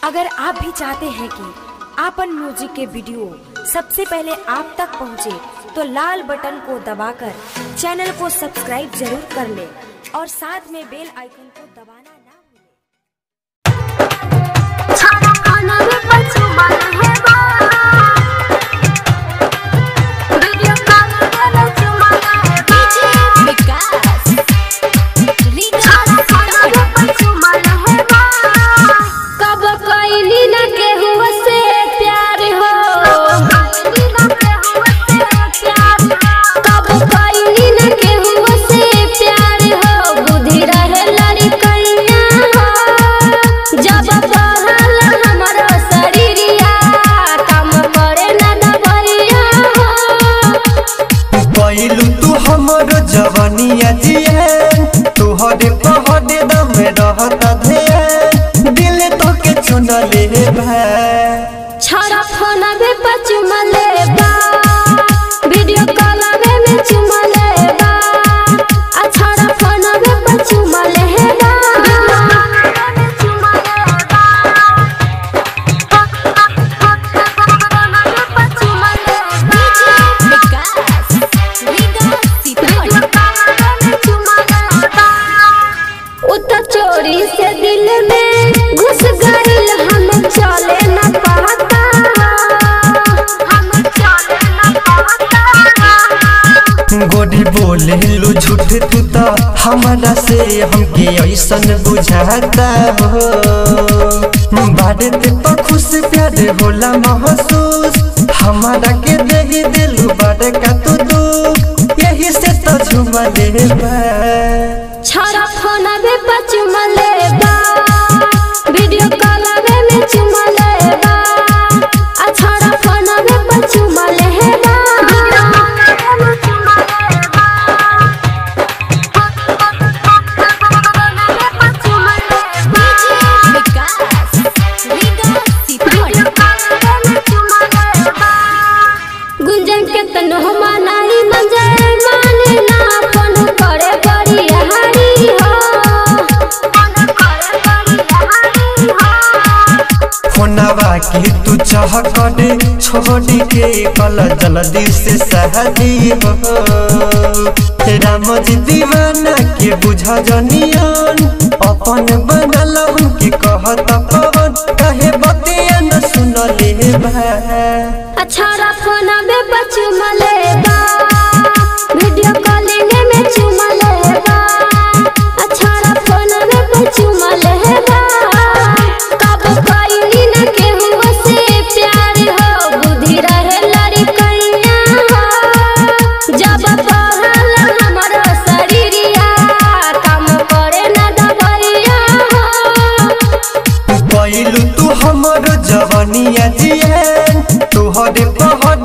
अगर आप भी चाहते हैं कि आपन म्यूजिक के वीडियो सबसे पहले आप तक पहुंचे, तो लाल बटन को दबाकर चैनल को सब्सक्राइब जरूर कर ले और साथ में बेल आइकन को दबाना ना जवानिया जियन तुहरे पहरे दम रहता ध्यान दिल तो के चुन ले बा छाड़ा फोन में पचुम ले बा वीडियो कॉल में चुम ले बा छाड़ा फोन में पचुम ले बा चोरी से दिल में घुस गइल हम चले न पाता गोरी बोले लो झूठ तू तो हमारा से हमके ऐसन बुझाता हो बारे ते तो खुश प्यार होला महसूस हमारा के दे दिलू बारे का तू दुख यही से तो झुमा ले बा छाड़ा फोन में पचुम ले बा वीडियो कॉल में चुम ले बा छाड़ा फोन में पचुम ले बा गुंजन के तनो मनाई मंजर माने ना फोन करे बड़ी हारी फोनवा की तू चाह करे छोड़ी के कल जल्दी से शादी हो राम जी दीवाना के बुझा जनियन अपन बनल उनके कहत पवन कहे बतिया न सुन ले बा छाड़ा फोन में पचुम ले बा वीडियो कॉलिंग में चुम ले बा छाड़ा फोन में पचुम ले बा कब कइली न केहू से प्यार हो बुद्धि रहे लड़कैया हो जब पहल हमरो शरीरिया काम करे न दबैया हो पहलू तू हमरो जवानिया जियन तुहरे पहर